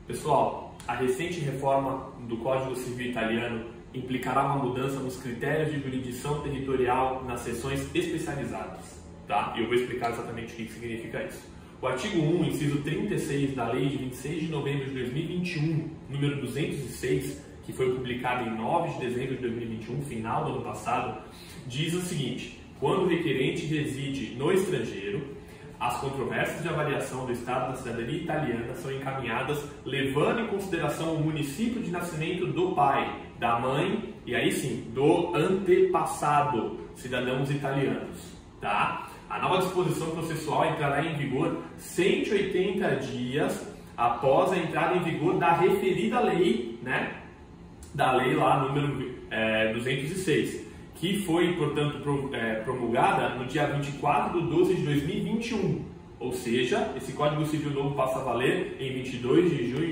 Pessoal, a recente reforma do Código Civil italiano implicará uma mudança nos critérios de jurisdição territorial nas seções especializadas, tá? E eu vou explicar exatamente o que significa isso. O artigo 1, inciso 36 da Lei de 26 de novembro de 2021, número 206, que foi publicado em 9 de dezembro de 2021, final do ano passado, diz o seguinte: quando o requerente reside no estrangeiro, as controvérsias de avaliação do estado da cidadania italiana são encaminhadas levando em consideração o município de nascimento do pai, da mãe e aí sim, do antepassado, cidadãos italianos, tá? A nova disposição processual entrará em vigor 180 dias após a entrada em vigor da referida lei, né? Da lei lá, número 206. Que foi, portanto, promulgada no dia 24 de 12 de 2021. Ou seja, esse Código Civil novo passa a valer em 22 de junho de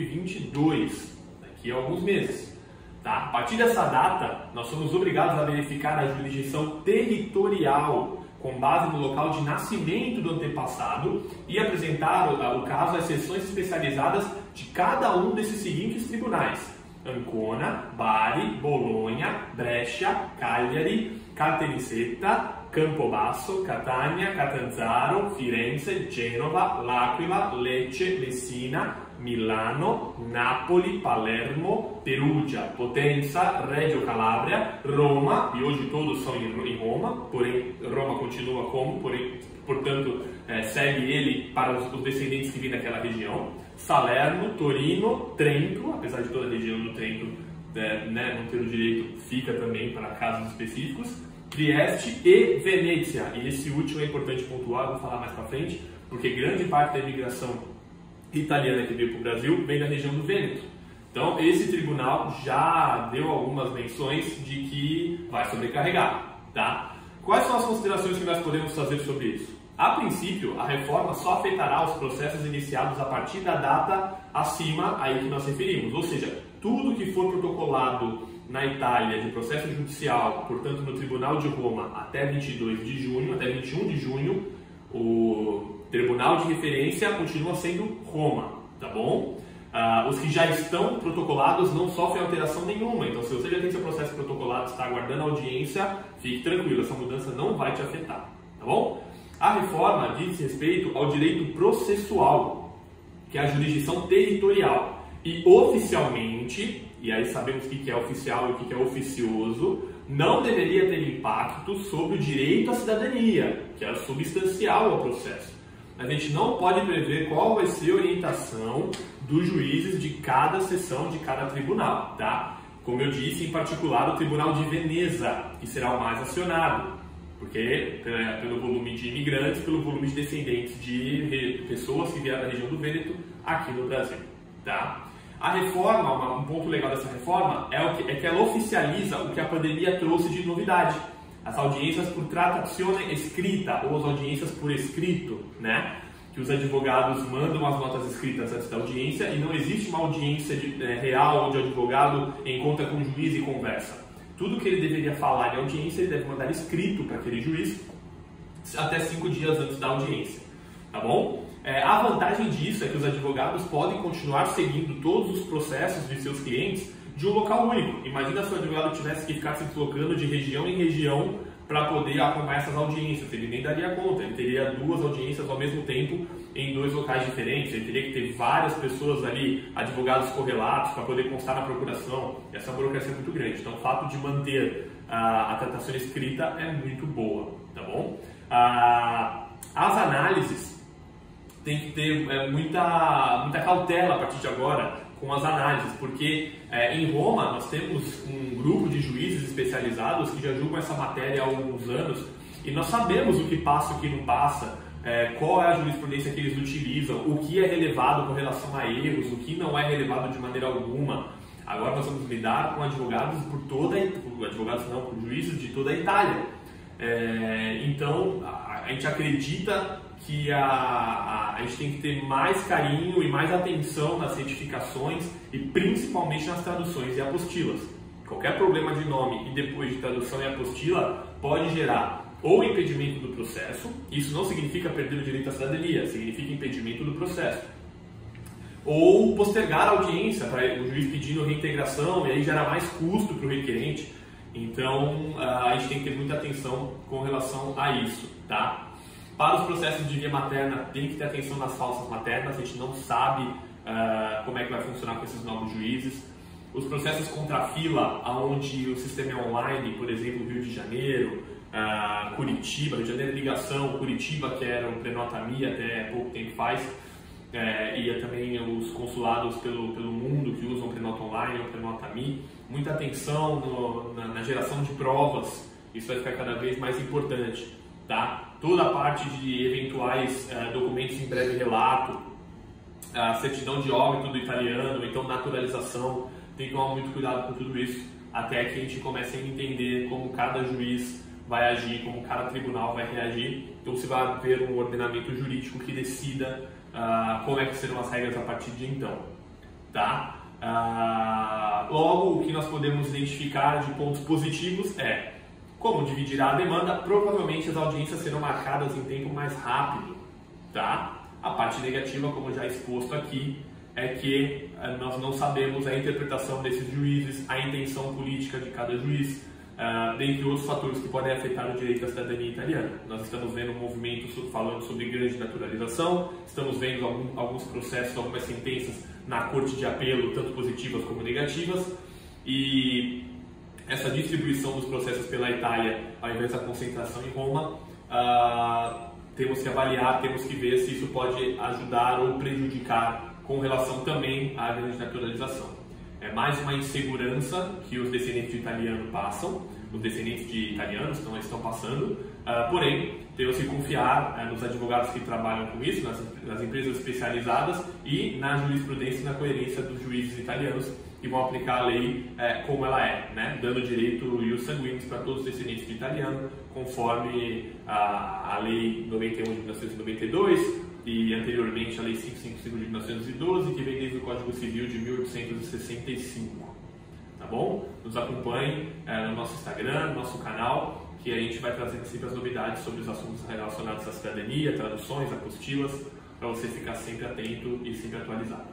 2022, daqui a alguns meses. Tá? A partir dessa data, nós somos obrigados a verificar a jurisdição territorial com base no local de nascimento do antepassado e apresentar o caso às seções especializadas de cada um desses seguintes tribunais: Ancona, Bari, Bologna, Brescia, Cagliari, Caltanissetta, Campobasso, Catania, Catanzaro, Firenze, Genova, L'Aquila, Lecce, Messina, Milano, Napoli, Palermo, Perugia, Potenza, Reggio Calabria, Roma, e hoje todos são em Roma, porém Roma continua como, portanto segue ele para os descendentes que vêm daquela região, Salerno, Torino, Trento, apesar de toda a região do Trento não ter o direito, fica também para casos específicos, Trieste e Venezia. E esse último é importante pontuar, vou falar mais para frente, porque grande parte da imigração italiana que veio para o Brasil vem da região do Vêneto. Então esse tribunal já deu algumas menções de que vai sobrecarregar, tá? Quais são as considerações que nós podemos fazer sobre isso? A princípio, a reforma só afetará os processos iniciados a partir da data acima aí que nós referimos, ou seja, tudo que for protocolado na Itália de processo judicial, portanto no Tribunal de Roma até 22 de junho, até 21 de junho, o Tribunal de referência continua sendo Roma, tá bom? Os que já estão protocolados não sofrem alteração nenhuma, então se você já tem seu processo protocolado, está aguardando audiência, fique tranquilo, essa mudança não vai te afetar, tá bom? A reforma diz respeito ao direito processual, que é a jurisdição territorial, e oficialmente, e aí sabemos o que é oficial e o que é oficioso, não deveria ter impacto sobre o direito à cidadania, que é substancial ao processo. A gente não pode prever qual vai ser a orientação dos juízes de cada seção, de cada tribunal, tá? Como eu disse, em particular o Tribunal de Veneza, que será o mais acionado, porque pelo volume de imigrantes, pelo volume de descendentes de pessoas que vieram da região do Vêneto aqui no Brasil, tá? A reforma, um ponto legal dessa reforma é que ela oficializa o que a pandemia trouxe de novidade. As audiências por tratazione escrita, ou as audiências por escrito, né? Que os advogados mandam as notas escritas antes da audiência e não existe uma audiência real onde o advogado encontra com o juiz e conversa. Tudo que ele deveria falar em audiência, ele deve mandar escrito para aquele juiz até 5 dias antes da audiência, tá bom? A vantagem disso é que os advogados podem continuar seguindo todos os processos de seus clientes de um local único. Imagina se o advogado tivesse que ficar se deslocando de região em região para poder acompanhar essas audiências. Ele nem daria conta, ele teria 2 audiências ao mesmo tempo em 2 locais diferentes, ele teria que ter várias pessoas ali, advogados correlatos, para poder constar na procuração. Essa burocracia é muito grande, então o fato de manter a tratação escrita é muito boa, tá bom? As análises tem que ter muita cautela a partir de agora com as análises, porque em Roma nós temos um grupo de juízes especializados que já julgam essa matéria há alguns anos e nós sabemos o que passa e o que não passa, qual é a jurisprudência que eles utilizam, o que é relevado com relação a erros, o que não é relevado de maneira alguma. Agora nós vamos lidar com advogados por juízes de toda a Itália. Então a gente acredita que a gente tem que ter mais carinho e mais atenção nas certificações e principalmente nas traduções e apostilas. Qualquer problema de nome e depois de tradução e apostila pode gerar ou impedimento do processo, isso não significa perder o direito à cidadania, significa impedimento do processo, ou postergar a audiência para o juiz pedindo reintegração, e aí gera mais custo para o requerente. Então, a gente tem que ter muita atenção com relação a isso, tá? Para os processos de via materna, tem que ter atenção nas falsas maternas, a gente não sabe como é que vai funcionar com esses novos juízes. Os processos contra a fila, onde o sistema é online, por exemplo, Rio de Janeiro, Curitiba, Rio de Janeiro ligação, Curitiba, que era o Prenota-Me até pouco tempo faz, e também os consulados pelo mundo que usam o Prenota Online ou o Prenota-Me. Muita atenção na geração de provas, isso vai ficar cada vez mais importante, tá? Toda a parte de eventuais documentos em breve relato, certidão de óbito do italiano, então naturalização, tem que tomar muito cuidado com tudo isso, até que a gente comece a entender como cada juiz vai agir, como cada tribunal vai reagir. Então você vai haver um ordenamento jurídico que decida como é que serão as regras a partir de então, tá? Logo, o que nós podemos identificar de pontos positivos é como dividirá a demanda. Provavelmente as audiências serão marcadas em tempo mais rápido, tá? A parte negativa, como já exposto aqui, é que nós não sabemos a interpretação desses juízes, a intenção política de cada juiz, dentre outros fatores que podem afetar o direito à cidadania italiana. Nós estamos vendo um movimento falando sobre grande naturalização, estamos vendo alguns processos, algumas sentenças na corte de apelo, tanto positivas como negativas, e essa distribuição dos processos pela Itália, ao invés da concentração em Roma, temos que avaliar, temos que ver se isso pode ajudar ou prejudicar com relação também à grande naturalização. É mais uma insegurança que os descendentes de italiano passam, os descendentes de italianos estão passando, porém, temos que confiar nos advogados que trabalham com isso, nas empresas especializadas e na jurisprudência e na coerência dos juízes italianos que vão aplicar a lei como ela é, né? Dando direito ius sanguinis para todos os descendentes de italiano, conforme a Lei 91 de 1992 e anteriormente a Lei 555 de 1912, que vem desde o Código Civil de 1865. Tá bom? Nos acompanhe no nosso Instagram, no nosso canal, que a gente vai trazendo sempre as novidades sobre os assuntos relacionados à cidadania, traduções, apostilas, para você ficar sempre atento e sempre atualizado.